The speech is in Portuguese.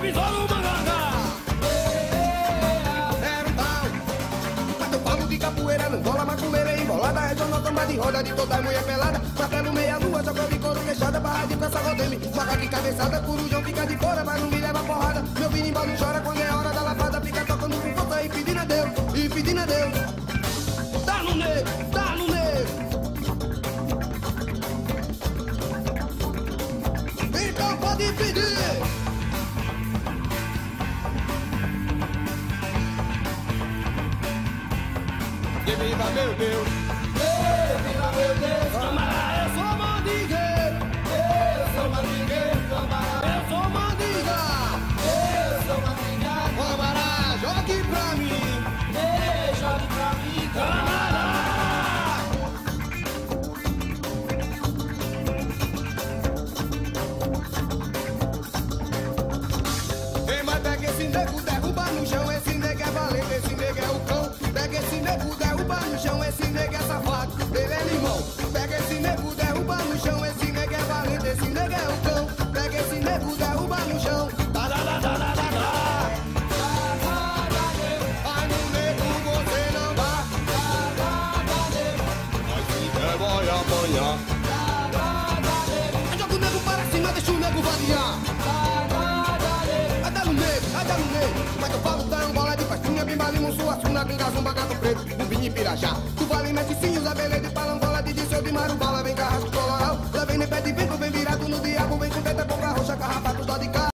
pisola o manganga. Era um tal, mas eu falo de capoeira, não bola maculeira, embolada, regional, samba de roda de toda mulher pelada, martelo meia-lua, chapéu de couro queixada, barra de peça rodeme, faca de cabeçada, corujão fica de fora, mas não me leva porrada, meu birimbau não chora quando é hora da lavada, fica tocando com força e pedindo a Deus, e pedindo a Deus. Tá no negro, tá no negro. Então pode pedir. Viva meu Deus, viva meu Deus, camarada, eu sou mandingueiro, eu sou mandingueiro, camarada, eu sou mandinga, eu sou mandinga, camarada, jogue pra mim, jogue pra mim, camarada. Ei, mas pega esse nego, derruba no chão, esse nego é valente, esse nego é o cão, pega esse nego, derruba no chão, esse nego é safado, ele é limão. Pega esse nego, derruba no chão, esse nego é valente, esse nego é o cão. Pega esse nego, derruba no chão. Tá, tá, tá, tá, tá, tá, tá. Vai no nego, você não vai. Nós se vai amanhã. Joga o nego para cima, deixa o nego variar. Adá no nego, mas eu falo tá um bola de pastinha, bimbalimum, sua suna, ganga, zumba, gato preto, um vinho pirajá. Tu vale, mete sim, usa beleza.